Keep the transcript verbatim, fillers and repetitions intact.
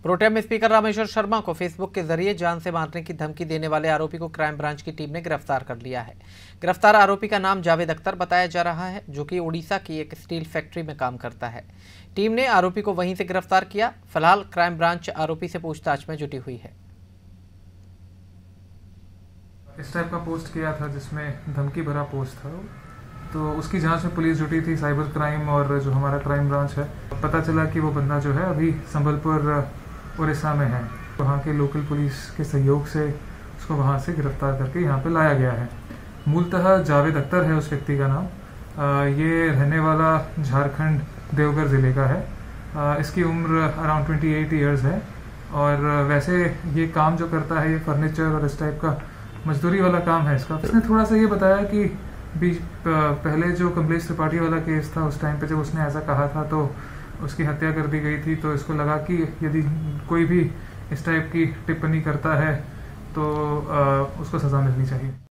Pro tem speaker Rameshwar Sharma को Facebook के जरिए जान से मारने की धमकी देने वाले आरोपी को क्राइम ब्रांच की टीम ने गिरफ्तार कर लिया है। गिरफ्तार आरोपी का नाम जावेद अख्तर बताया जा रहा है, जो कि उड़ीसा की एक स्टील फैक्ट्री में काम करता है। टीम ने आरोपी को वहीं से गिरफ्तार किया। फिलहाल क्राइम ब्रांच आरोपी से पूछताछ में जुटी हुई है। इस टाइप का पोस्ट किया था जिसमें धमकी भरा पोस्ट था, तो उसकी जांच में पुलिस जुटी थी, साइबर क्राइम और जो हमारा क्राइम ब्रांच है। पता चला कि वो बंदा जो है अभी संबलपुर उड़ीसा में है। वहाँ के लोकल पुलिस के सहयोग से उसको वहाँ से गिरफ्तार करके यहाँ पे लाया गया है। मूलतः जावेद अख्तर है उस व्यक्ति का नाम। आ, ये रहने वाला झारखंड देवघर ज़िले का है। आ, इसकी उम्र अराउंड अट्ठाईस इयर्स है और वैसे ये काम जो करता है ये फर्नीचर और इस टाइप का मजदूरी वाला काम है इसका। इसने थोड़ा सा ये बताया कि बीच पहले जो कमलेश त्रिपाठी वाला केस था, उस टाइम पे जब उसने ऐसा कहा था तो उसकी हत्या कर दी गई थी। तो इसको लगा कि यदि कोई भी इस टाइप की टिप्पणी करता है तो आ, उसको सज़ा मिलनी चाहिए।